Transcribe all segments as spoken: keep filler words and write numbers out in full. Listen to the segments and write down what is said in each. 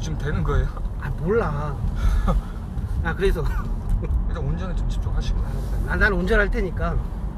요즘 되는 거예요? 아 몰라. 아 그래서 일단 운전에 좀 집중하시고. 아, 난 운전할 테니까.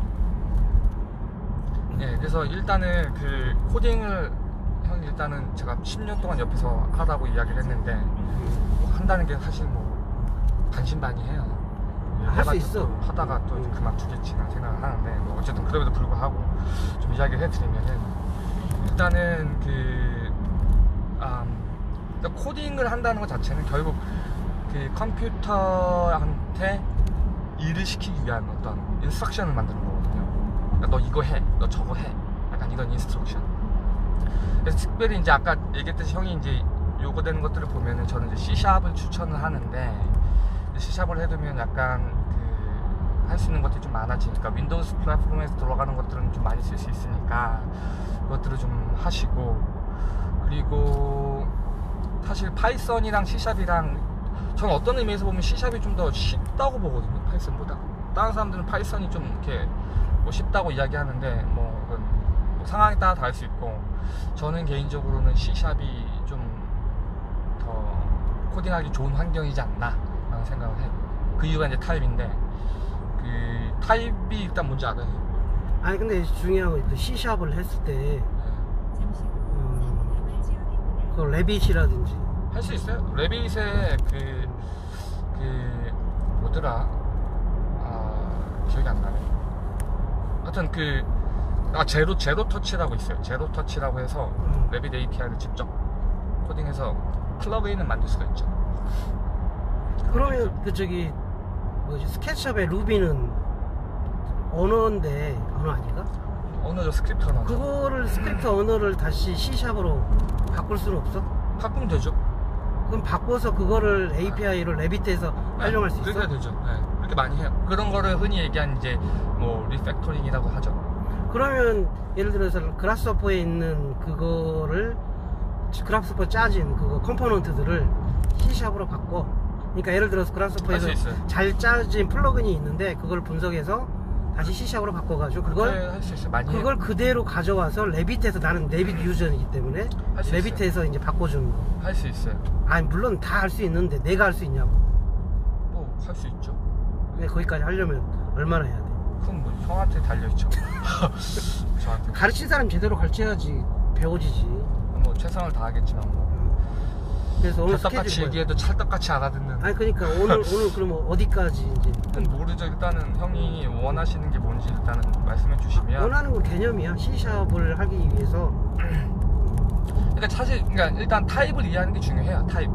예, 그래서 일단은 그 코딩을 형 일단은 제가 십 년 동안 옆에서 하라고 이야기를 했는데 뭐 한다는 게 사실 뭐 반신반의해요. 할 수 있어. 하다가 또 음. 그만두겠지만 생각을 하는데 뭐 어쨌든 그럼에도 불구하고 좀 이야기를 해드리면은 일단은 그 아, 코딩을 한다는 것 자체는 결국 그 컴퓨터한테 일을 시키기 위한 어떤 인스트럭션을 만드는 거거든요. 그러니까 너 이거 해, 너 저거 해, 약간 이런 인스트럭션. 그래서 특별히 이제 아까 얘기했듯이 형이 이제 요구되는 것들을 보면은 저는 이제 C샵을 추천을 하는데 C샵을 해두면 약간 그 할 수 있는 것들이 좀 많아지니까 윈도우스 플랫폼에서 돌아가는 것들은 좀 많이 쓸 수 있으니까 그것들을 좀 하시고, 그리고 사실 파이썬이랑 C샵이랑 저는 어떤 의미에서 보면 C샵이 좀 더 쉽다고 보거든요, 파이썬보다. 다른 사람들은 파이썬이 좀 이렇게 뭐 쉽다고 이야기하는데 뭐, 뭐 상황에 따라 다를 수 있고, 저는 개인적으로는 C샵이 좀 더 코딩하기 좋은 환경이지 않나 라는 생각을 해요. 그 이유가 이제 타입인데, 그 타입이 일단 뭔지 알아요? 아니 근데 중요한 건 그 C샵을 했을 때 음, 그 레빗이라든지 할 수 있어요. 레빗에 그, 그 뭐더라, 아 기억이 안 나네. 하여튼 그 아 제로 제로 터치라고 있어요. 제로 터치라고 해서 음. 레빗 에이피아이를 직접 코딩해서 플러그인을 만들 수가 있죠. 그러면 그 저기 뭐지 스케치샵의 루비는 언어인데 언어 아닌가? 언어죠, 스크립트 언어죠. 그거를 스크립트 언어를 다시 C샵으로 바꿀 수는 없어? 바꾸면 되죠. 그럼 바꿔서 그거를 에이피아이를 레빗에서 활용할 수 있어? 그렇게 되죠. 네, 그렇게 많이 해요. 그런 거를 흔히 얘기한 이제 뭐 리팩토링이라고 하죠. 그러면 예를 들어서 그라스호퍼에 있는 그거를 그라스호퍼 짜진 그거 컴포넌트들을 C샵으로 바꿔. 그러니까 예를 들어서 그라스호퍼에서 잘 짜진 플러그인이 있는데 그걸 분석해서 다시 C샵으로 바꿔가지고 그걸 할 수 있어요. 많이 그걸 해요. 그대로 가져와서 레빗에서, 나는 레빗 유저이기 때문에 레빗에서 이제 바꿔주는 거. 할 수 있어요. 아니 물론 다 할 수 있는데 내가 할 수 있냐고. 뭐 할 수 있죠. 근데 거기까지 하려면 얼마나 해야 돼? 그럼 뭐 형한테 달려있죠. 저한테 가르친 사람 제대로 가르쳐야지 배워지지. 뭐 최선을 다하겠지만 뭐 그래서 오늘 찰떡같이 스케줄 얘기해도 찰떡같이 알아듣는. 아니 그러니까 오늘 오늘 그러면 어디까지 이제 모르죠. 일단은 형이 원하시는 게 뭔지 일단은 말씀해 주시면. 원하는 건 개념이야. C샵을 하기 위해서. 그러니까 사실 그러니까 일단 타입을 이해하는 게 중요해요. 타입.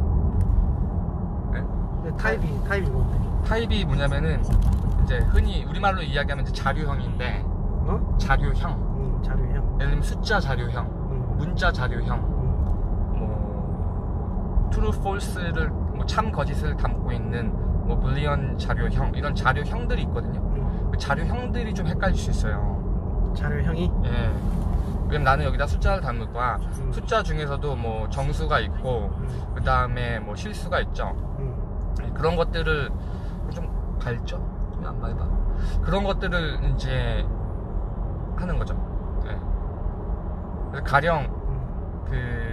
네? 타입이 타입이 뭔데? 타입이 뭐냐면은 이제 흔히 우리말로 이야기하면 이제 자료형인데, 어? 자료형. 응, 자료형. 예를 들면 숫자 자료형, 응. 문자 자료형, 응. 뭐 true, false를 뭐 참 거짓을 담고 있는 뭐 불리언 자료형, 이런 자료형들이 있거든요. 응. 그 자료형들이 좀 헷갈릴 수 있어요. 자료형이? 예. 왜냐면 나는 여기다 숫자를 담을 거야. 응. 숫자 중에서도 뭐 정수가 있고 응. 그 다음에 뭐 실수가 있죠. 응. 그런 것들을 좀 밝죠? 좀 안 밝아. 그런 것들을 이제 하는 거죠. 예. 그래서 가령 응.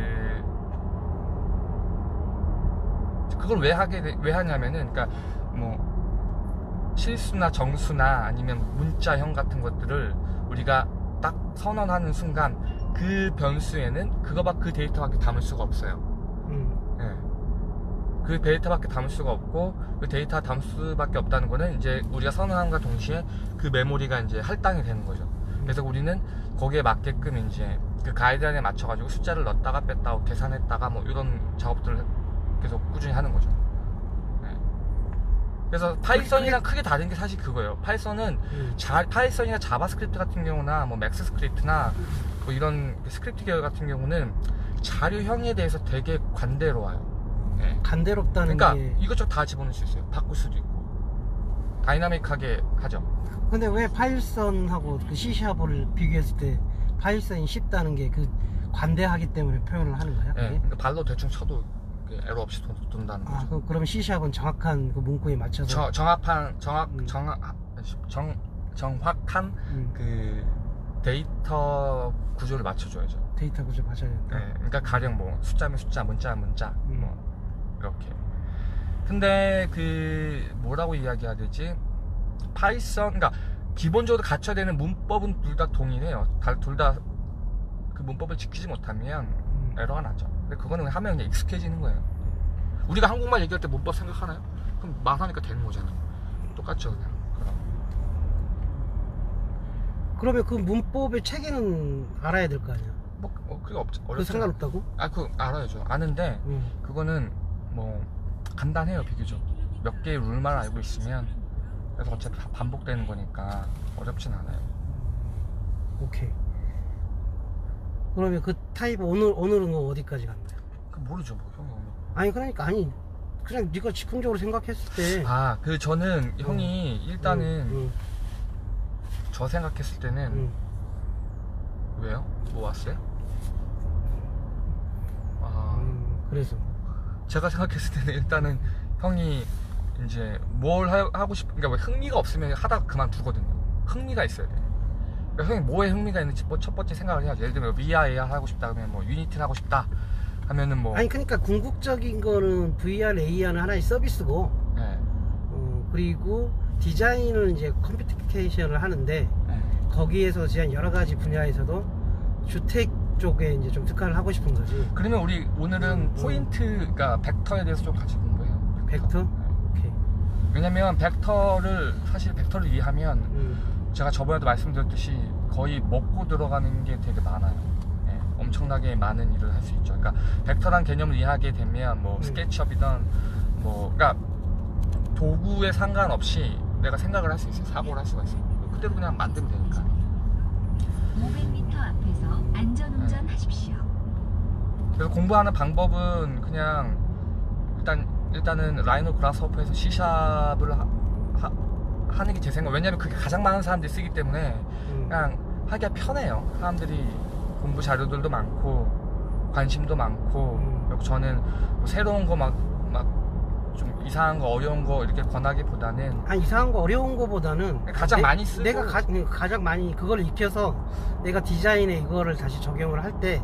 그 그걸 왜 하게 돼- 왜 하냐면은, 그러니까 뭐 실수나 정수나 아니면 문자형 같은 것들을 우리가 딱 선언하는 순간 그 변수에는 그거밖에 그 데이터밖에 담을 수가 없어요. 응. 예. 그 데이터밖에 담을 수가 없고, 그 데이터 담을 수밖에 없다는 거는 이제 우리가 선언함과 동시에 그 메모리가 이제 할당이 되는 거죠. 그래서 우리는 거기에 맞게끔 이제 그 가이드라인에 맞춰가지고 숫자를 넣었다가 뺐다가 계산했다가 뭐 이런 작업들을 계속 꾸준히 하는 거죠. 네. 그래서 파이썬이랑 크게 다른 게 사실 그거예요. 파이썬은 응. 자, 파이썬이나 자바스크립트 같은 경우나 뭐 맥스 스크립트나 뭐 이런 스크립트 계열 같은 경우는 자료형에 대해서 되게 관대로워요. 네. 간대롭다는 그러니까 게. 이것저것 다 집어넣을 수 있어요. 바꿀 수도 있고 다이나믹하게 하죠. 근데 왜 파이썬하고 그 C샵을 비교했을 때 파이썬이 쉽다는 게 그 관대하기 때문에 표현을 하는 거야? 네. 그게? 그러니까 발로 대충 쳐도 에러 없이 돈, 돈다는 거죠. 아, 그럼, 그럼 C샵은 정확한 그 문구에 맞춰서. 저, 정확한 정확 음. 정확 정 정확한 음. 그 데이터 구조를 맞춰줘야죠. 데이터 구조 맞춰야 된다. 네, 그러니까 가령 뭐 숫자면 숫자, 문자면 문자, 음. 뭐 이렇게. 근데 그 뭐라고 이야기해야 되지? 파이썬, 그러니까 기본적으로 갖춰야 되는 문법은 둘 다 동일해요. 둘 다 그 문법을 지키지 못하면 음. 에러가 나죠. 근데 그거는 하면 그냥 익숙해지는 거예요. 우리가 한국말 얘기할 때 문법 생각하나요? 그럼 말하니까 되는 거잖아요. 똑같죠, 그냥. 그럼. 그러면 그 문법의 체계는 알아야 될 거 아니야? 뭐, 뭐 그게 없죠. 그 상관없다고? 아, 그거 알아야죠. 아는데 음. 그거는 뭐 간단해요, 비교적. 몇 개의 룰만 알고 있으면. 그래서 어차피 다 반복되는 거니까 어렵진 않아요. 오케이. 그러면 그 타입 오늘 오늘은 어디까지 간 거야? 그 모르죠, 뭐 형이 오늘. 아니 그러니까 아니 그냥 네가 즉흥적으로 생각했을 때. 아, 그 저는 음. 형이 일단은 음, 음, 저 생각했을 때는 음. 왜요? 뭐 왔어요? 아, 음, 그래서 제가 생각했을 때는 일단은 형이 이제 뭘 하, 하고 싶, 그러니까 왜 흥미가 없으면 하다가 그만두거든요. 흥미가 있어야 돼. 그러니까 형이 뭐에 흥미가 있는지 뭐 첫 번째 생각을 해야죠. 예를 들면 브이알 에이알 하고 싶다 그러면 뭐 유니티를 하고 싶다 하면은 뭐. 아니 그러니까 궁극적인 거는 브이알, 에이알은 하나의 서비스고, 네. 어, 그리고 디자인을 이제 컴퓨테이션을 하는데 네. 거기에서 지한 여러 가지 분야에서도 주택 쪽에 이제 좀 특화를 하고 싶은 거지. 그러면 우리 오늘은 음. 포인트가 벡터에 대해서 좀 같이 공부해요. 벡터? 네. 오케이. 왜냐면 벡터를 사실 벡터를 이해하면 음. 제가 저번에도 말씀드렸듯이 거의 먹고 들어가는 게 되게 많아요. 네, 엄청나게 많은 일을 할 수 있죠. 그러니까 벡터란 개념을 이해하게 되면 뭐 음. 스케치업이든 뭐 그러니까 도구에 상관없이 내가 생각을 할 수 있어요. 사고를 할 수가 있어요. 그대로 그냥 만들면 되니까. 오백 미터 앞에서 안전운전 네. 하십시오. 그래서 공부하는 방법은 그냥 일단 일단은 라이노 그라스호퍼에서 C샵을 하, 하, 하는 게 제 생각. 왜냐면 그게 가장 많은 사람들이 쓰기 때문에 음. 그냥 하기가 편해요. 사람들이 공부 자료들도 많고 관심도 많고. 음. 그리고 저는 뭐 새로운 거 막 막 좀 이상한 거 어려운 거 이렇게 권하기보다는 아니 이상한 거 어려운 거보다는 가장 많이 쓰고 내가 가, 가장 많이 그걸 익혀서 내가 디자인에 이거를 다시 적용을 할 때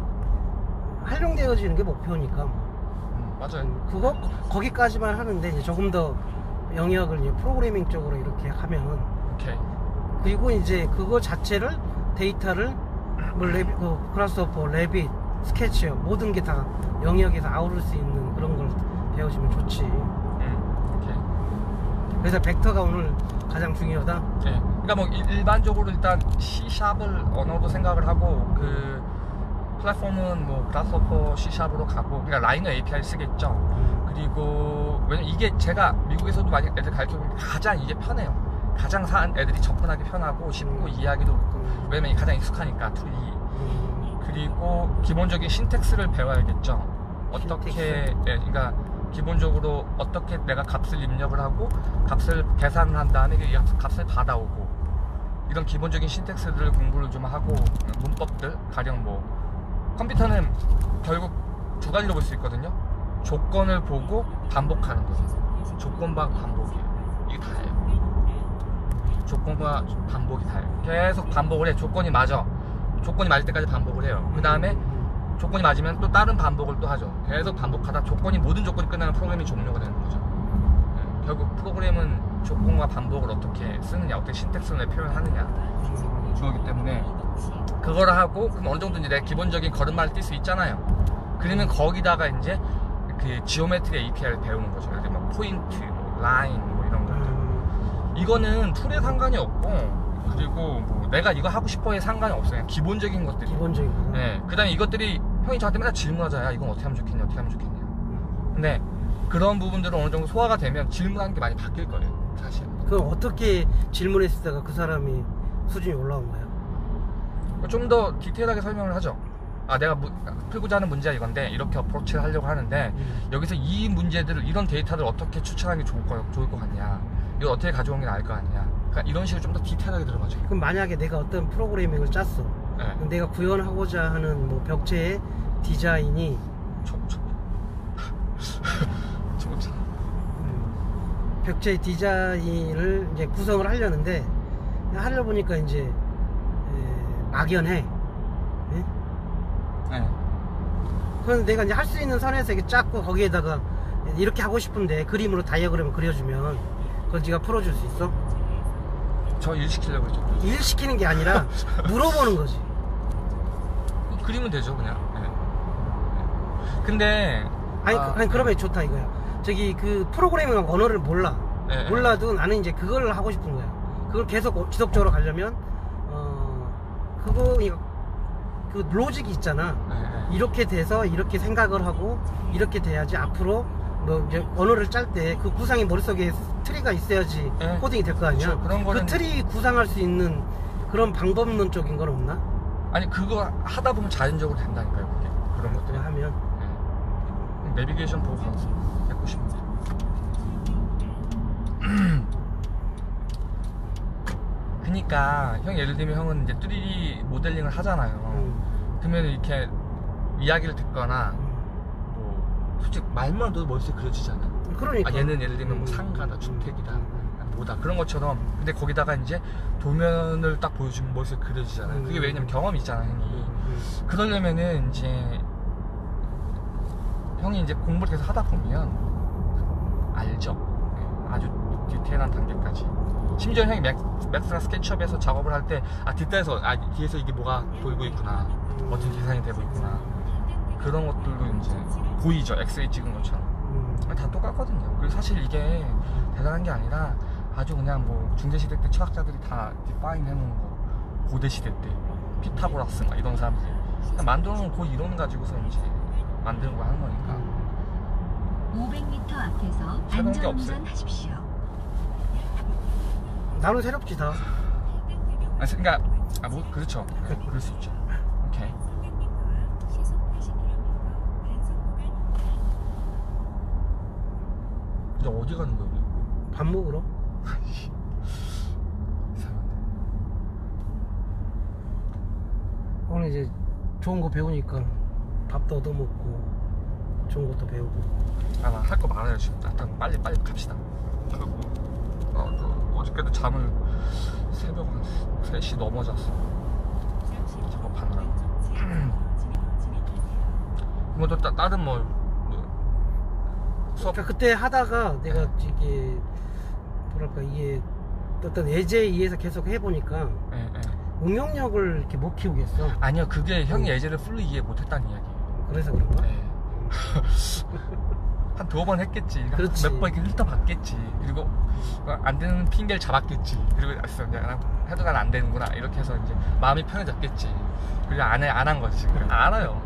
활용되어지는 게 목표니까. 음, 맞아요. 그거 거기까지만 하는데 이제 조금 더 영역을 이제 프로그래밍 쪽으로 이렇게 하면, 오케이. 그리고 이제 그거 자체를 데이터를 뭐 레비, 그 그라스호퍼, 레빗, 스케치업 모든 게 다 영역에서 아우를 수 있는 그런 걸 배우시면 좋지. 음, 오케이. 그래서 벡터가 오늘 가장 중요하다. 네. 그러니까 뭐 일, 일반적으로 일단 C샵을 언어로 생각을 하고 그 플랫폼은 뭐 그라스호퍼 C샵으로 가고, 그러니까 라이너 에이피아이 쓰겠죠. 음. 그리고 왜냐면 이게 제가 미국에서도 많이 애들 가르쳐보면 가장 이게 편해요. 가장 사 애들이 접근하기 편하고 쉽고 음. 이해하기도 그렇고. 음. 왜냐면 이게 가장 익숙하니까 툴이. 음. 그리고 기본적인 신텍스를 배워야겠죠. 어떻게 신텍스. 네, 그러니까 기본적으로 어떻게 내가 값을 입력을 하고 값을 계산을 한 다음에 이 값을 받아오고, 이런 기본적인 신텍스들을 공부를 좀 하고, 문법들 가령 뭐 컴퓨터는 결국 두 가지로 볼 수 있거든요. 조건을 보고 반복하는 거예요. 조건과 반복이에요. 이게 다예요. 조건과 반복이 다예요. 계속 반복을 해. 조건이 맞아. 조건이 맞을 때까지 반복을 해요. 그 다음에 조건이 맞으면 또 다른 반복을 또 하죠. 계속 반복하다 조건이 모든 조건이 끝나면 프로그램이 종료가 되는 거죠. 네, 결국 프로그램은 조건과 반복을 어떻게 쓰느냐, 어떻게 신텍스를 표현하느냐 그거기 때문에 그거를 하고, 그럼 어느 정도 이제 내 기본적인 걸음마를 뛸 수 있잖아요. 그러면 거기다가 이제 그 지오메트리 에이피아이를 배우는 거죠. 예를 들면 포인트, 뭐 라인, 뭐 이런 것들. 음. 이거는 툴에 상관이 없고, 그리고 뭐 내가 이거 하고 싶어에 상관이 없어요. 그냥 기본적인 것들이. 기본적인 거. 네. 그 다음에 이것들이 형이 저한테 맨날 질문하잖아요. 이건 어떻게 하면 좋겠냐, 어떻게 하면 좋겠냐. 근데 그런 부분들은 어느 정도 소화가 되면 질문하는 게 많이 바뀔 거예요, 사실. 그럼 어떻게 질문했을 때가 그 사람이 수준이 올라온 거야? 좀 더 디테일하게 설명을 하죠. 아, 내가 무, 풀고자 하는 문제가 이건데 이렇게 어프로치를 하려고 하는데 음. 여기서 이 문제들을, 이런 데이터를 어떻게 추천하는 게 좋을 거, 좋을 것 같냐, 이걸 어떻게 가져오는 게 나을 거 아니냐. 그러니까 이런 식으로 좀 더 디테일하게 들어가죠. 그럼 만약에 내가 어떤 프로그래밍을 짰어. 네. 그럼 내가 구현하고자 하는 뭐 벽체의 디자인이 초, 초. 초급자. 음, 벽체의 디자인을 이제 구성을 하려는데 하려 보니까 이제 에, 막연해. 예? 네. 그런데 내가 이제 할 수 있는 선에서 이렇게 짰고 거기에다가 이렇게 하고 싶은데 그림으로 다이어그램을 그려주면 그걸 네가 풀어줄 수 있어? 저 일 시키려고 했죠. 일 시키는 게 아니라 물어보는 거지. 그리면 되죠 그냥. 네. 네. 근데 아니, 아, 그- 아니 그러면 좋다 이거야. 저기 그 프로그래밍 언어를 몰라. 네, 몰라도 나는 이제 그걸 하고 싶은 거야. 그걸 계속 지속적으로 가려면 어 그거 이거 그 로직이 있잖아. 네, 네. 이렇게 돼서 이렇게 생각을 하고 이렇게 돼야지 앞으로 뭐 이제 언어를 짤 때 그 구상이 머릿속에 트리가 있어야지 네. 코딩이 될 거 아니야. 그렇죠. 그런 거는- 그 트리 구상할 수 있는 그런 방법론적인 건 없나? 아니 그거 하다 보면 자연적으로 된다니까요 그게. 그런 것들이. 그거 하면 네. 내비게이션 보고 가서 해보시면 돼요. 그니까 형 예를 들면 형은 이제 쓰리디 모델링을 하잖아요. 음, 그러면 이렇게 이야기를 듣거나 음. 뭐 솔직히 말만 들어도 머릿속에 그려지잖아. 그러니까 아 얘는 예를 들면 뭐 음, 상가다 음, 주택이다 음, 뭐다 그런 것처럼. 근데 거기다가 이제 도면을 딱 보여주면 머릿속에 그려지잖아요. 그게 왜냐면 경험이 있잖아 형이. 음, 그러려면은 이제 형이 이제 공부를 계속 하다 보면 알죠. 네, 아주 디테일한 단계까지. 심지어 형이 맥, 맥스나 스케치업에서 작업을 할 때 아 뒷단에서 아 뒤에서 이게 뭐가 보이고 있구나, 어떻게 계산이 되고 있구나, 그런 것들도 이제 보이죠. 엑스레이 찍은 것처럼. 음. 다 똑같거든요. 그리고 사실 이게 대단한 게 아니라 아주 그냥 뭐 중세시대 때 철학자들이 다 디파인 해놓은 거, 고대시대 때 피타고라스 막 이런 사람들이 그냥 만들어 놓은 그 이론 가지고서 이제 만드는 거 하는 거니까. 오백 미터 앞에서 새로운 게 안전운전 하십시오. 나는 새롭지 다. 아니, 그러니까 아 뭐 그렇죠. 네, 그럴 수 있죠. 오케이. 이제 어디 가는 거야 우리? 밥 먹으러? 이상한데. 오늘 이제 좋은 거 배우니까 밥도 얻어먹고 좋은 것도 배우고. 아 나 할 거 많아요 지금. 일단 빨리 빨리 갑시다. 그리고 어, 그 어저께도 잠을 새벽 한 세 시 넘어 잤어. 작업하느라. 뭐 또 다른 뭐, 뭐 수업. 그러니까 그때 하다가 내가 네. 이게 뭐랄까 이게 어떤 예제에 의해서 계속 해보니까 예, 예. 응용력을 이렇게 못 키우겠어. 아니요 그게 형이 예제를 풀로 이해 못했다는 이야기예요. 그래서 그런가? 네. 한 두어 번 했겠지. 그렇지. 몇 번 이렇게 훑어봤겠지. 그리고 안 되는 핑계를 잡았겠지. 그리고 알았어, 그냥 해도 난 안 되는구나. 이렇게 해서 이제 마음이 편해졌겠지. 그리고 안 해, 안 한 거지 지금. 알아요.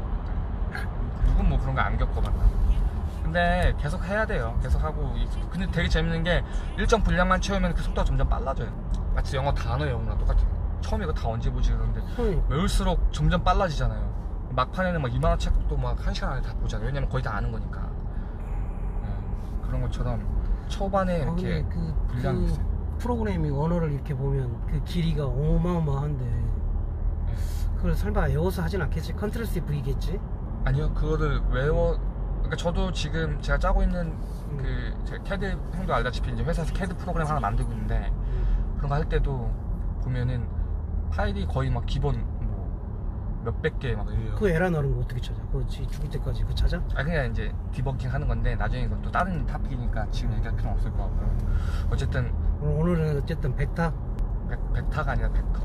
누군 뭐 그런 거 안 겪어봤나. 근데 계속 해야 돼요. 계속 하고. 근데 되게 재밌는 게 일정 분량만 채우면 그 속도가 점점 빨라져요. 마치 영어 단어 외우는 거랑 똑같아요. 처음에 이거 다 언제 보지 그러는데 그러니까. 외울수록 점점 빨라지잖아요. 막판에는 막 이만 원 책도 막 한 시간 안에 다 보잖아요. 왜냐면 거의 다 아는 거니까. 네, 그런 것처럼 초반에 아, 이렇게 근데 그, 분량이 그 있어요. 프로그래밍 언어를 이렇게 보면 그 길이가 어마어마한데 네. 그걸 설마 외워서 하진 않겠지? 컨트롤 C V겠지? 아니요, 그거를 외워. 그러니까 저도 지금 제가 짜고 있는 그 제가 캐드 형도 알다시피 이제 회사에서 캐드 프로그램 하나 만들고 있는데 그런 거 할 때도 보면은 파일이 거의 막 기본 뭐 몇백 개 막 이래요. 그 에라 넣는 거 어떻게 찾아? 그거 지- 죽을 때까지 그거 찾아? 아 그냥 이제 디버깅 하는 건데 나중에 이건 또 다른 탑이니까 지금 얘기할 필요는 없을 것 같고 어쨌든 오늘- 오늘은 어쨌든 벡터? 벡, 벡터가 아니라 벡터.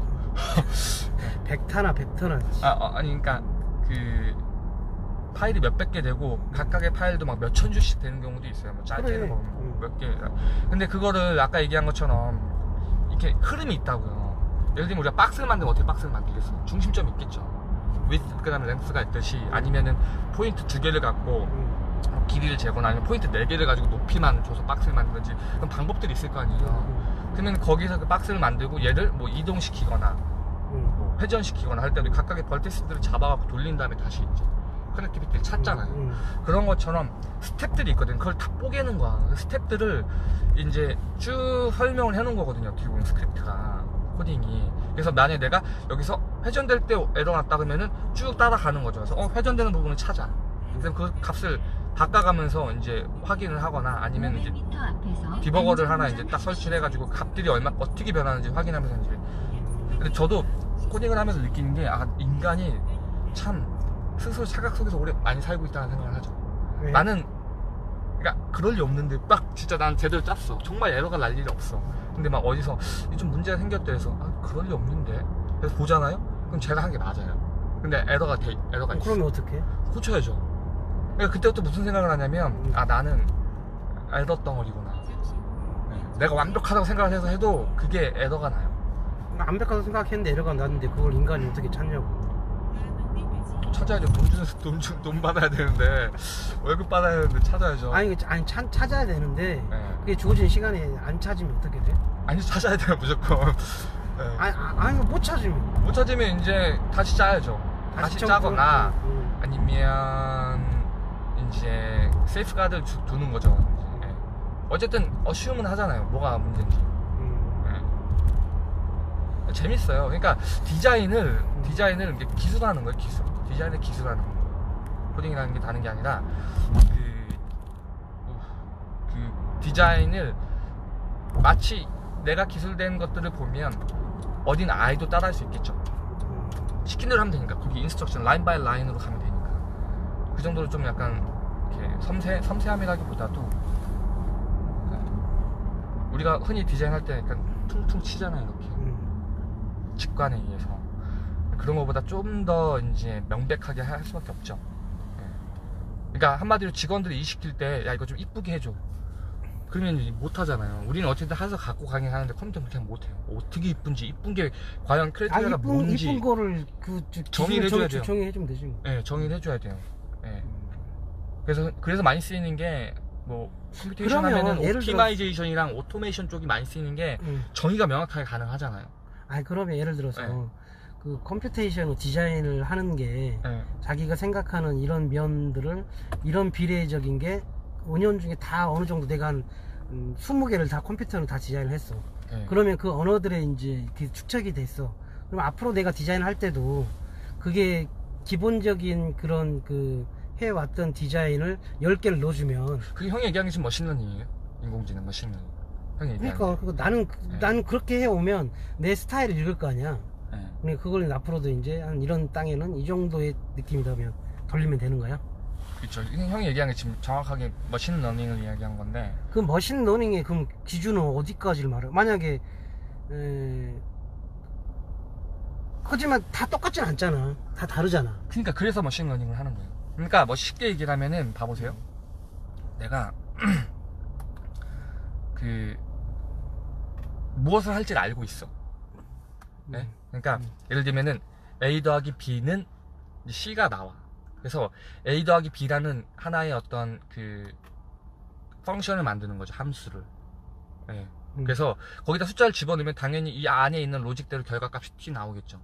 벡터나 벡터나 아, 어, 아니 그러니까 그 파일이 몇백 개 되고 각각의 파일도 막 몇천 줄씩 되는 경우도 있어요. 뭐 짧게는 그래. 뭐 몇 개. 근데 그거를 아까 얘기한 것처럼 이렇게 흐름이 있다고요. 예를 들면 우리가 박스를 만들면 어떻게 박스를 만들겠어? 중심점이 있겠죠. width 그다음에 length가 있듯이 아니면은 포인트 두 개를 갖고 음. 뭐 길이를 재거나 아니면 포인트 네 개를 가지고 높이만 줘서 박스를 만들든지 그런 방법들이 있을 거 아니에요. 그러면 거기서 그 박스를 만들고 얘를 뭐 이동시키거나 음. 뭐 회전시키거나 할 때도 각각의 벌티스들을 잡아갖고 돌린 다음에 다시 이제 커넥티비티를 찾잖아요. 음. 그런 것처럼 스텝들이 있거든. 그걸 다 뽀개는 거야. 그 스텝들을 이제 쭉 설명을 해놓은 거거든요. 어떻게 보면 스크립트가 코딩이. 그래서 만약에 내가 여기서 회전될 때 에러 났다 그러면은 쭉 따라가는 거죠. 그래서 어, 회전되는 부분을 찾아. 그래서 그 값을 바꿔가면서 이제 확인을 하거나 아니면 이제 오백 미터 앞에서 디버거를 하나 이제 딱 안전운전 설치를 해가지고 값들이 얼마 어떻게 변하는지 확인하면서 이제. 근데 저도 코딩을 하면서 느끼는 게 아 인간이 참 스스로 착각 속에서 오래 많이 살고 있다는 생각을 하죠. 왜? 나는 그러니까 그럴 리 없는데 막 진짜 난 제대로 짰어. 정말 에러가 날 일이 없어. 근데 막 어디서 좀 문제가 생겼다 해서 아 그럴 리 없는데 그래서 보잖아요. 그럼 제가 한 게 맞아요. 근데 에러가 돼 에러가 어, 있어. 그러면 어떡해? 고쳐야죠. 그러니까 그때부터 무슨 생각을 하냐면 아 나는 에러 덩어리구나. 네. 내가 완벽하다고 생각을 해서 해도 그게 에러가 나요. 완벽하다고 생각했는데 에러가 났는데 그걸 인간이 어떻게 찾냐고. 찾아야죠. 돈 주는 돈, 주, 돈 받아야 되는데 월급 받아야 되는데 찾아야죠. 아니 아니 찾, 찾아야 되는데 네. 그게 주어진 시간에 안 찾으면 어떻게 돼? 아니 찾아야 돼요 무조건. 네. 아니 아, 아니 못 찾으면 못 찾으면 이제 다시 짜야죠. 다시, 청- 짜거나 음, 아니면 이제 세이프가드를 주, 두는 거죠. 이제. 네. 어쨌든 어시움은 하잖아요. 뭐가 문제인지. 음. 네. 재밌어요. 그러니까 디자인을 디자인을 이렇게 기술하는 거예요. 기술. 디자인을 기술하는 거. 코딩이라는 게 다른 게 아니라 그, 그 디자인을 마치 내가 기술된 것들을 보면 어린 아이도 따라할 수 있겠죠. 시킨 대로 하면 되니까 거기 인스트럭션 라인 바이 라인으로 가면 되니까 그 정도로 좀 약간 이렇게 섬세 섬세함이라기보다도 우리가 흔히 디자인할 때 약간 퉁퉁 치잖아요. 이렇게 음. 직관에 의해서 그런 것보다 좀 더 이제 명백하게 할 수밖에 없죠. 예. 그러니까 한마디로 직원들이 일 시킬 때 야 이거 좀 이쁘게 해줘. 그러면 못 하잖아요. 우리는 어쨌든 해서 갖고 가긴 하는데 컴퓨터는 그냥 못 해요. 어떻게 이쁜지 이쁜 게 과연 아 크리테리아가 이쁜 뭔지 이쁜 거를 그 저- 정의를 기준을 해줘야 돼요. 정의해주면 되지. 뭐. 예, 정의를 해줘야 돼요. 예. 그래서 그래서 많이 쓰이는 게 뭐 컴퓨테이션 그러면 하면은 예를 들어- 옵티마이제이션이랑 오토메이션 쪽이 많이 쓰이는 게 음. 정의가 명확하게 가능하잖아요. 아니 그러면 예를 들어서 네. 그 컴퓨테이션 디자인을 하는 게 예. 자기가 생각하는 이런 면들을 이런 비례적인 게 오 년 중에 다 어느 정도 내가 한 음, 스무 개를 다 컴퓨터로 다 디자인을 했어. 예. 그러면 그 언어들의 이제 그 축적이 됐어. 그럼 앞으로 내가 디자인을 할 때도 그게 기본적인 그런 그 해왔던 디자인을 열 개를 넣어주면 그게 형이 얘기하는 게 지금 머신러닝이에요? 인공지능 머신러닝. 형이 얘기하는 그러니까 그거 나는 네. 나는 그렇게 해오면 내 스타일을 읽을 거 아니야. 게. 예. 그러니까 그걸 앞으로도 이제 한 이런 땅에는 이 정도의 느낌이라면 돌리면 되는 거야. 그렇죠. 형이 얘기한 게 지금 정확하게 머신러닝을 이야기한 건데 그 머신 러닝의 그럼 기준은 어디까지를 말해? 만약에 에... 하지만 다 똑같진 않잖아. 다 다르잖아. 그러니까 그래서 머신러닝을 하는 거예요. 그러니까 뭐 쉽게 얘기를 하면은 봐보세요. 내가 그 무엇을 할지를 알고 있어. 네? 음. 그러니까 음. 예를 들면은 A 더하기 B는 C가 나와. 그래서 A 더하기 B라는 하나의 어떤 그 펑션을 만드는 거죠. 함수를. 네. 음. 그래서 거기다 숫자를 집어넣으면 당연히 이 안에 있는 로직대로 결과값이 튀 나오겠죠.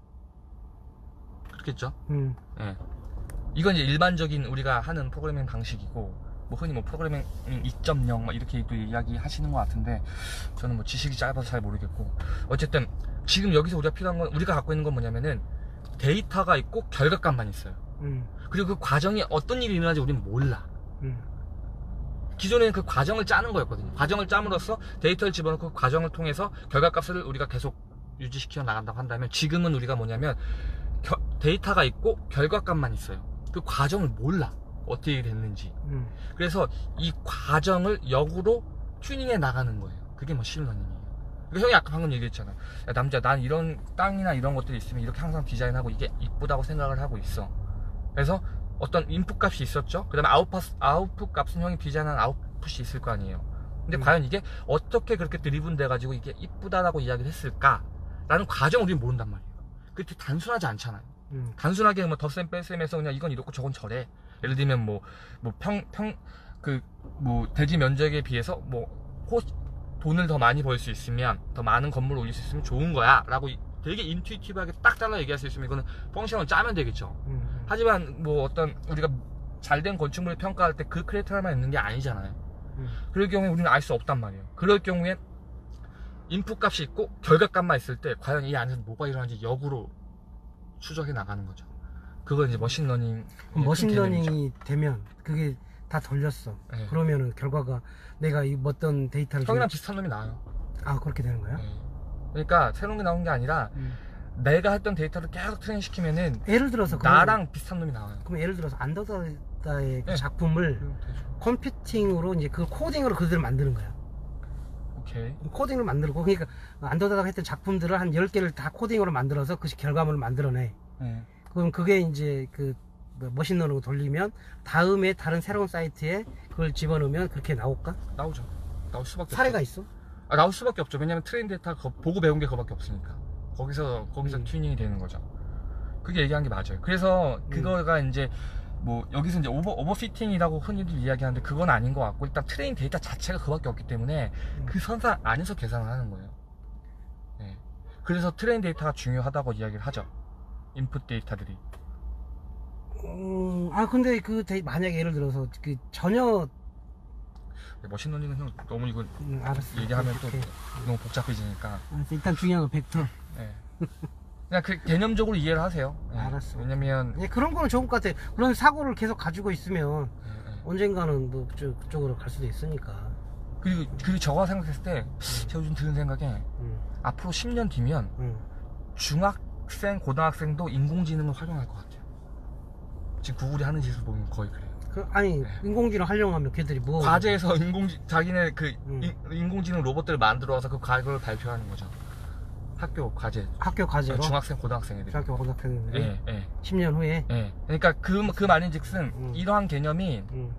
그렇겠죠? 음. 예. 이건 이제 일반적인 우리가 하는 프로그래밍 방식이고, 뭐 흔히 뭐 프로그래밍 이 점 영 막 이렇게 또 이야기 하시는 것 같은데, 저는 뭐 지식이 짧아서 잘 모르겠고, 어쨌든 지금 여기서 우리가 필요한 건, 우리가 갖고 있는 건 뭐냐면은 데이터가 있고 결과값만 있어요. 음. 그리고 그 과정이 어떤 일이 일어나는지 우리는 몰라. 음. 기존에는 그 과정을 짜는 거였거든요. 과정을 짬으로써 데이터를 집어넣고 그 과정을 통해서 결과값을 우리가 계속 유지시켜 나간다고 한다면, 지금은 우리가 뭐냐면 겨, 데이터가 있고 결과값만 있어요. 그 과정을 몰라. 어떻게 됐는지. 음. 그래서 이 과정을 역으로 튜닝해 나가는 거예요. 그게 머신러닝이에요. 그러니까 형이 아까 방금 얘기했잖아. 야, 남자, 난 이런 땅이나 이런 것들이 있으면 이렇게 항상 디자인하고 이게 이쁘다고 생각을 하고 있어. 그래서 어떤 인풋 값이 있었죠. 그 다음에 아웃풋, 아웃풋 값은 형이 디자인한 아웃풋이 있을 거 아니에요. 근데 음. 과연 이게 어떻게 그렇게 드리븐 돼가지고 이게 이쁘다라고 이야기를 했을까? 라는 과정을 우리는 모른단 말이에요. 그게 단순하지 않잖아요. 음. 단순하게 뭐 덧셈 뺄셈해서 그냥 이건 이렇고 저건 저래. 예를 들면 뭐 뭐 평 평 그 뭐 대지 면적에 비해서 뭐 호, 돈을 더 많이 벌 수 있으면 더 많은 건물을 올릴 수 있으면 좋은 거야라고 되게 인투이티브하게 딱 잘라 얘기할 수 있으면 이거는 펑션을 짜면 되겠죠. 음. 하지만 뭐 어떤 우리가 잘된 건축물을 평가할 때 그 크리테리아만 있는 게 아니잖아요. 음. 그럴 경우에 우리는 알 수 없단 말이에요. 그럴 경우에 인풋 값이 있고 결과값만 있을 때 과연 이 안에서 뭐가 일어나는지 역으로 추적해 나가는 거죠. 그거 이제 머신러닝. 그럼 머신러닝이 되면 그게 다 돌렸어. 네. 그러면은 결과가 내가 이 어떤 데이터를 형이랑 좀- 비슷한 놈이 나와요. 아 그렇게 되는 거야? 네. 그러니까 새로운 게 나온 게 아니라 음. 내가 했던 데이터를 계속 트레인 시키면은 예를 들어서 그럼- 나랑 비슷한 놈이 나와요. 그럼 예를 들어서 안더더 데이터의 그 네. 작품을 그럼 되죠. 컴퓨팅으로 이제 그 코딩으로 그대로 만드는 거야. 오케이. 코딩을 만들고, 그러니까 안더다가 했던 작품들을 한 열 개를 다 코딩으로 만들어서 그 결과물을 만들어내. 네. 그럼 그게 이제 그 머신러닝으로 돌리면 다음에 다른 새로운 사이트에 그걸 집어넣으면 그렇게 나올까? 나오죠. 나올 수밖에 사례가 없죠. 있어? 아, 나올 수밖에 없죠. 왜냐면 트레인 데이터 거- 보고 배운 게 그거밖에 없으니까. 거기서 거기서 음. 튜닝이 되는 거죠. 그게 얘기한 게 맞아요. 그래서 그거가 이제 뭐 여기서 이제 오버 오버피팅이라고 흔히들 이야기하는데 그건 아닌 것 같고, 일단 트레인 데이터 자체가 그밖에 없기 때문에 음. 그 선상 안에서 계산을 하는 거예요. 네. 그래서 트레인 데이터가 중요하다고 이야기를 하죠. 인풋 데이터들이. 음, 아 근데 그 데- 만약에 예를 들어서 그 전혀 머신러닝은 형 너무 이거 음, 알았어. 얘기하면 또 오케이. 너무 복잡해지니까. 알았어. 일단 중요한 건 벡터. 네. 그냥 그 개념적으로 이해를 하세요. 네. 알았어. 왜냐면 예, 그런 거는 좋은 것 같아. 그런 사고를 계속 가지고 있으면 네, 네. 언젠가는 뭐 그쪽, 그쪽으로 갈 수도 있으니까. 그리고 그리고 저가 생각했을 때 제가 요즘 드는 생각에 음, 앞으로 십 년 뒤면 음. 중학생, 고등학생도 인공지능을 활용할 것 같아요. 지금 구글이 하는 짓을 보면 거의 그래요. 그, 아니 인공지능 활용하면 걔들이 뭐 과제에서 인공지 자기네 그 음. 인, 인공지능 로봇들을 만들어서 그 과거를 발표하는 거죠. 학교 과제. 학교 과제로 중학생, 고등학생 애들. 중학교 고등학생들이 예, 예, 십 년 후에 예. 그러니까 그, 그 말인즉슨 음. 이러한 개념이 음,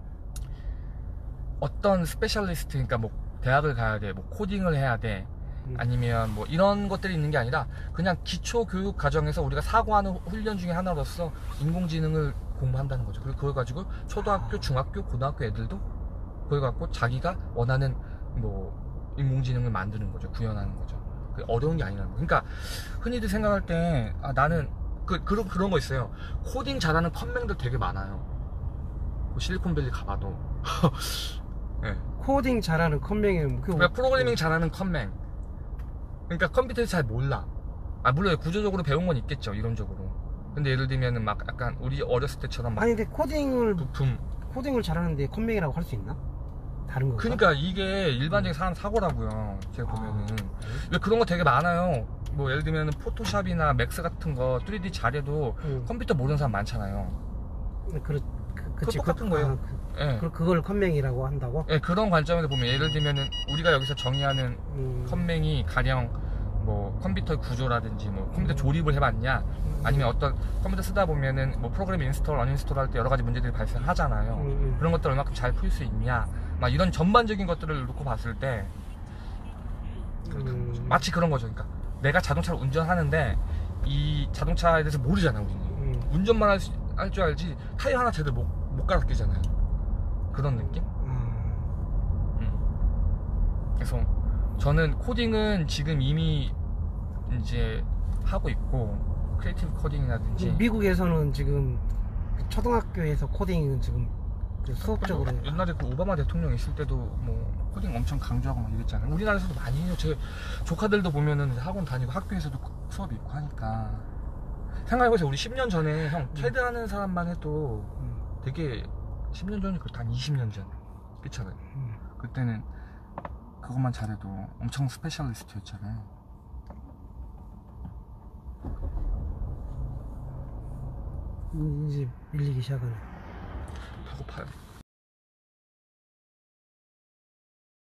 어떤 스페셜리스트, 그러니까 뭐 대학을 가야 돼, 뭐 코딩을 해야 돼, 음. 아니면 뭐 이런 것들이 있는 게 아니라 그냥 기초 교육 과정에서 우리가 사고하는 훈련 중에 하나로서 인공지능을 공부한다는 거죠. 그리고 그걸 가지고 초등학교, 중학교, 고등학교 애들도 그걸 갖고 자기가 원하는 뭐 인공지능을 만드는 거죠. 구현하는 거죠. 그 어려운 게 아니라는 거. 그러니까 흔히들 생각할 때 아, 나는 그 그런 그런 거 있어요. 코딩 잘하는 컴맹들 되게 많아요. 뭐 실리콘밸리 가봐도. 네. 코딩 잘하는 컴맹이 그 그러니까 프로그래밍 잘하는 컴맹. 그러니까 컴퓨터를 잘 몰라. 아 물론 구조적으로 배운 건 있겠죠, 이론적으로. 근데 예를 들면은 막 약간 우리 어렸을 때처럼 막 아니 근데 코딩을 부품. 코딩을 잘하는데 컴맹이라고 할 수 있나? 다른 건가? 그러니까 이게 일반적인 사람 사고라고요. 제가 보면은 아, 왜 그런 거 되게 많아요. 뭐 예를 들면은 포토샵이나 맥스 같은 거 쓰리디 잘해도 음. 컴퓨터 모르는 사람 많잖아요. 그, 그, 그치, 똑같은 그, 거예요. 아, 그, 예. 그, 그걸 컴맹이라고 한다고? 예, 그런 관점에서 보면 예를 들면은 우리가 여기서 정의하는 음. 컴맹이 가령 뭐 컴퓨터 구조라든지 뭐 컴퓨터 조립을 해봤냐, 아니면 어떤 컴퓨터 쓰다 보면은 뭐 프로그램 인스톨, 언인스톨 할 때 여러 가지 문제들이 발생하잖아요. 음, 음. 그런 것들을 얼마큼 잘 풀 수 있냐, 막 이런 전반적인 것들을 놓고 봤을 때 음. 마치 그런 거죠. 그러니까 내가 자동차를 운전하는데 이 자동차에 대해서 모르잖아, 우리는. 음. 운전만 할 줄 알지 타이어 하나 제대로 못, 못 갈아 끼잖아요. 그런 느낌? 음. 음. 그래서 저는 코딩은 지금 이미 이제 하고 있고, 크리에이티브 코딩이라든지 미국에서는 지금 초등학교에서 코딩은 지금 그 수업적으로 옛날에 그 오바마 대통령 있을 때도 뭐 코딩 엄청 강조하고 막 이랬잖아요. 우리나라에서도 많이 해요. 제 조카들도 보면은 학원 다니고 학교에서도 수업이 있고 하니까. 생각해보세요. 우리 십 년 전에 형 캐드 하는 사람만 해도 음. 되게 십 년 전이 그렇다 한 이십 년 전 그렇잖아요. 음. 그때는 그것만 잘해도 엄청 스페셜리스트였잖아요. 이제 밀리기 시작하네. 배고파요.